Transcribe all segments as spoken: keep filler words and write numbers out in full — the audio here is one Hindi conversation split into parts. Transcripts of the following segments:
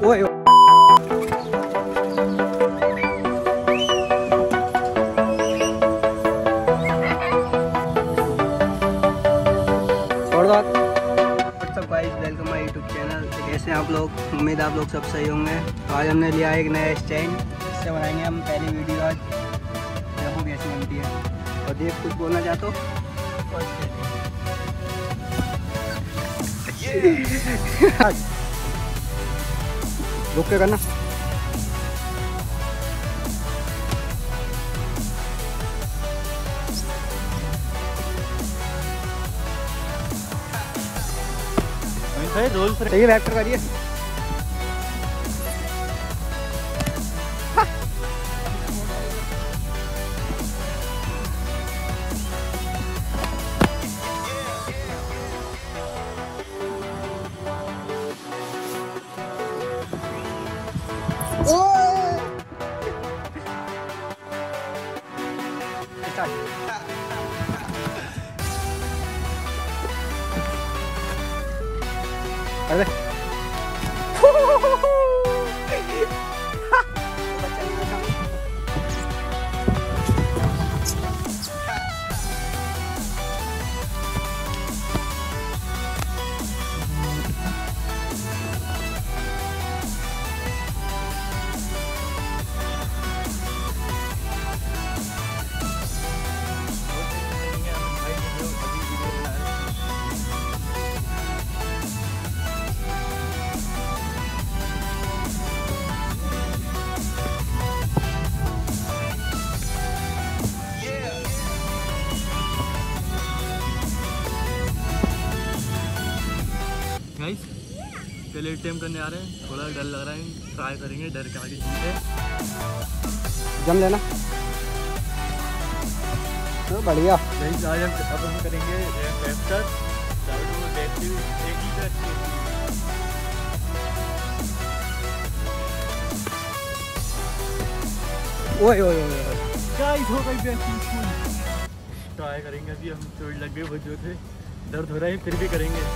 ओए वेलकम माय यूट्यूब चैनल। कैसे हैं आप लोग? उम्मीद आप लोग सब सही होंगे। तो आज हमने लिया एक नया स्टैंड, इससे बनाएंगे हम पहली वीडियो। आज देखो कैसी बनती है। और देव कुछ बोलना चाहते हो? रुक के करना। रोल सही वेक्टर करिए। अरे पहले अटेम्प्ट करने आ रहे हैं, थोड़ा डर लग रहा है, ट्राई करेंगे, डर के आगे जीत है। जम लेना तो बढ़िया। नहीं आज हम अब हम करेंगे वेक्टर को देखते हुए एक ही तरह ओए ओए ओए गाइस हो गई बेस्ट। ट्राई करेंगे। अभी हम चोट लग गए, वो जो थे दर्द हो रहा है, फिर भी करेंगे।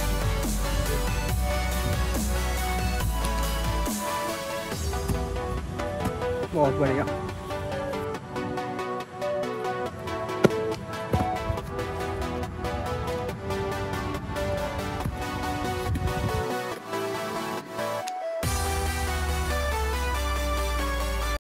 बहुत बढ़िया।